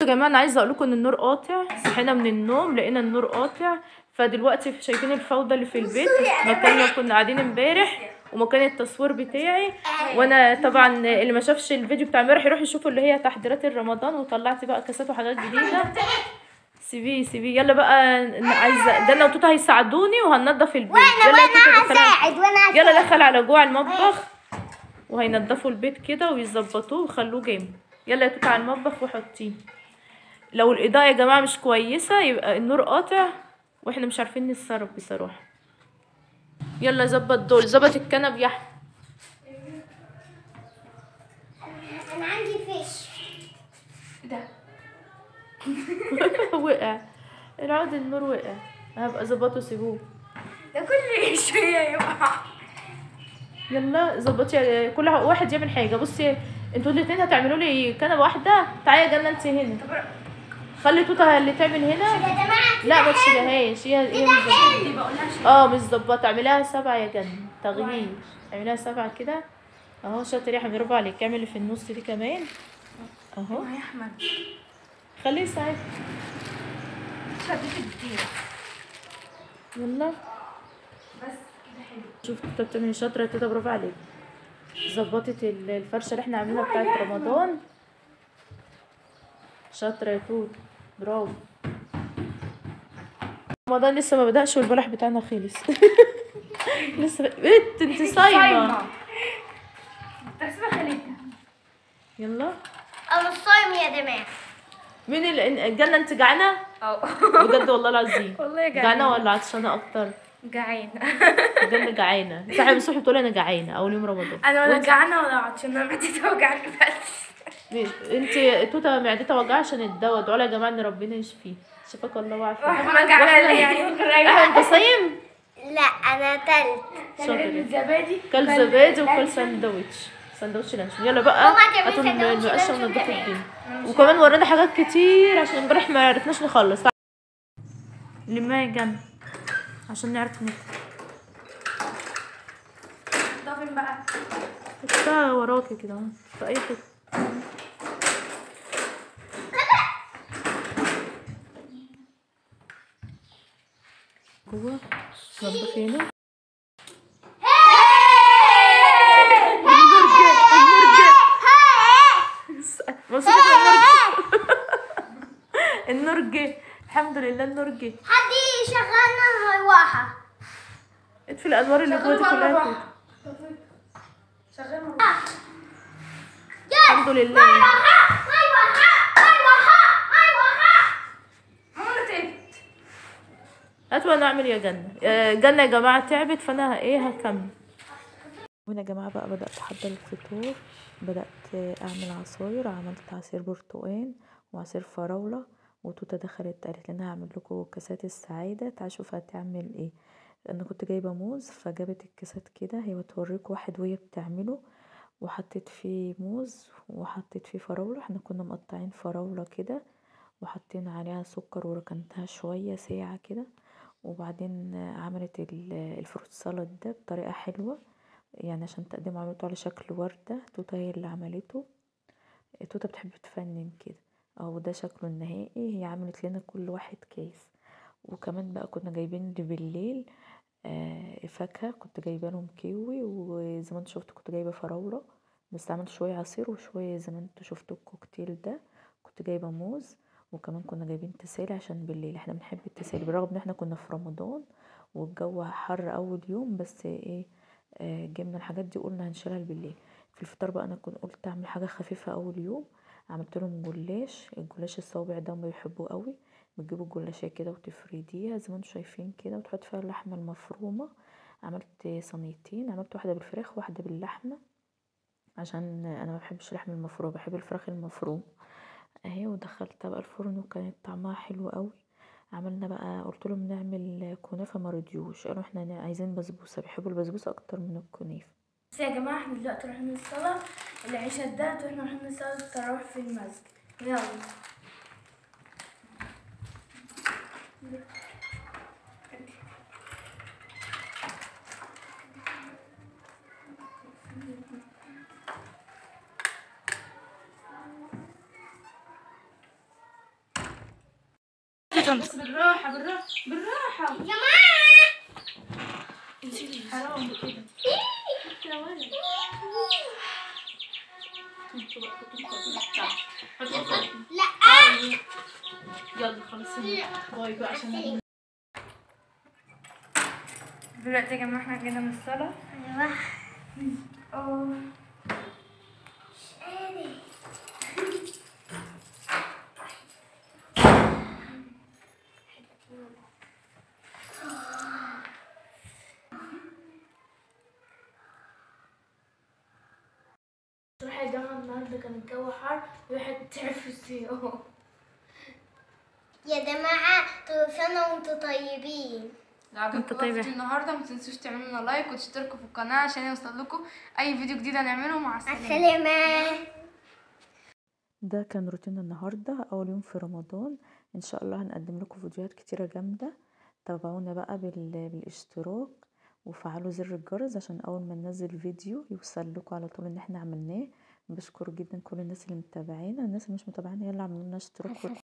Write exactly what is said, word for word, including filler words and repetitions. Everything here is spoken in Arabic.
يا جماعه انا عايزه اقول لكم ان النور قاطع. صحينا من النوم لقينا النور قاطع، فدلوقتي شايفين الفوضى اللي في البيت. مكان كنا قاعدين امبارح ومكان التصوير بتاعي. وانا طبعا اللي ما شافش الفيديو بتاع امبارح يروح يشوفوا اللي هي تحضيرات رمضان، وطلعت بقى كاسات وحاجات جديده. سيبيه سيبيه يلا بقى. عايزه جنة وتوتا هيساعدوني وهننضف البيت. وانا وانا هساعد وانا يلا دخل على جوه المطبخ وهينضفوا البيت كده ويظبطوه ويخلوه جامد. يلا يا توتا على المطبخ وحطيه. لو الاضاءه يا جماعه مش كويسه يبقى النور قاطع واحنا مش عارفين نتصرف بصراحه. يلا ظبط دول. ظبط الكنب يا احمد. انا عندي فيش ده وقع العود. النور وقع. هبقى ظبطه سيبوه. ده كل شويه يقع. يلا ظبطي كل واحد يعمل حاجه. بصي انتوا الاثنين هتعملوا لي كنبه واحده. تعالي يا جنة انت هنا. خلي توتا اللي تعمل هنا. لا ما تشيلهاش. هي هي مش اه مش ظبطه. اعمليها سبعه يا جنة تغيير. اعمليها سبعه كده اهو. شاطر يا احمد برافو عليك. اعمل اللي في النص دي كمان اهو يا احمد. خليه يساعد. شديت كتير. يلا بس كده حلو. شوف توتا بتعمل شاطره. توتا برافو عليك. ظبطت الفرشه اللي احنا عاملينها بتاعت رمضان. شاطره يا توتا برافو. رمضان لسه ما بدأش والبلح بتاعنا خلص. لسه بنت انت صايمه. تحسبها خليتها. يلا انا الصايم يا دماغ. مين اللي الجنة انت جعانه؟ اه بجد والله العظيم. والله جعانه. جعانه ولا عطشانه اكتر؟ جعانه. بجد جعانه. صاحب الصبح بتقول انا جعانه اول يوم رمضان. انا ولا جعانه ولا عطشانه. معدتي توجعني بس. انت توتا معدتها وجعها عشان الدواء. ادعوا لها يا جماعه ان ربنا يشفيه. شفاك الله وعافيك. احنا جعانه يعني. احمد انت صايم؟ لا انا تلت. شاطر. الزبادي. كل زبادي وكل ساندوتش. ساندوتش لانشون. يلا بقى ماما هتعملي هاتوا ساندوتش المقشه لانشون ونضفوا كمان. الدنيا. وكمان ورانا حاجات كتير عشان امبارح ما عرفناش نخلص. لما يا جنة عشان نعرف ناكل. ده فين بقى؟ حطها وراكي كده اهو في اي حته. جوه نضفي هنا. النور جه. النور جه. بصي النور جه. الحمد لله النور جه. حد يشغلنا المروحه. اطفي الانوار اللي جوه دي كلها. شغال الحمد لله. هاتوا انا اعمل يا جنة. جنة يا جماعة تعبت فانا ايه هكمل. هنا يا جماعة بقى بدأت احضر الفطور. بدأت اعمل عصاير. عملت عصير برتقال وعصير فراولة. وتوتا دخلت قالت لنا هعمل لكم كاسات السعادة. تعالوا شوفوا هتعمل ايه. انا كنت جايبة موز فجابت الكاسات كده. هي بتوريك واحد وهي بتعمله. وحطيت فيه موز وحطيت فيه فراولة. احنا كنا مقطعين فراولة كده وحطينا عليها سكر وركنتها شوية ساعة كده. وبعدين عملت الفروت سالاد ده بطريقة حلوة يعني عشان تقدم. عملته على شكل وردة. توتا هي اللي عملته. توتا بتحب تفنن كده اهو. ده شكله النهائي. هي عملت لنا كل واحد كيس. وكمان بقى كنا جايبين بالليل آه فاكهة. كنت جايبه لهم كيوي وزي ما انتوا شفتوا كنت جايبه فراولة بس عملت شوية عصير وشوية زي ما انتوا شفتوا الكوكتيل ده. كنت جايبه موز. وكمان كنا جايبين تسالي عشان بالليل احنا بنحب التسالي بالرغم ان احنا كنا في رمضان والجو حر اول يوم. بس ايه آه جبنا الحاجات دي قلنا هنشيلها بالليل. في الفطار بقى انا كنت قلت اعمل حاجه خفيفه اول يوم. عملت لهم جلاش. الجلاش الصوابع ده ما بيحبوه قوي. بتجيبوا الجلاشيه كده وتفرديها زي ما انتوا شايفين كده وتحط فيها اللحمه المفرومه. عملت صينيتين. عملت واحده بالفراخ وواحده باللحمه عشان انا ما بحبش اللحمه المفرومه. بحب الفراخ المفرومه اهي. ودخلتها بقى الفرن وكانت طعمها حلو قوي. عملنا بقى قلت لهم نعمل كنافه ما رضيوش. قالوا احنا عايزين بسبوسه. بيحبوا البسبوسه اكتر من الكنافه. بس يا جماعه احنا دلوقتي رايحين الصلاه. العشاء اتدهت واحنا رايحين نصلي التراويح في المسجد. يلا بس بالراحة بالراحة بالراحة يا جماعة حرام كده. لا يلا خلاص باي بقى عشان دلوقتي يا جماعة احنا جينا من الصلاة. ايوه اه صراحة يا جماعة النهاردة كان الجو حر الواحد تعب في الصيام. يا جماعة كل سنة وانتم طيبين. لو عجبكم فيديو النهارده ما تنسوش تعملوا لنا لايك وتشتركوا في القناة عشان يوصل لكم اي فيديو جديد هنعمله. مع مع السلامة. السلامة. ده كان روتين النهاردة أول يوم في رمضان. إن شاء الله هنقدم لكم فيديوهات كتيرة جامدة. تابعونا بقى بال... بالاشتراك وفعلوا زر الجرس عشان أول ما ننزل فيديو يوصل لكم على طول إن احنا عملناه. بشكر جدا كل الناس اللي متابعينا. الناس اللي مش متابعينا يلا عملوا لنا اشتراك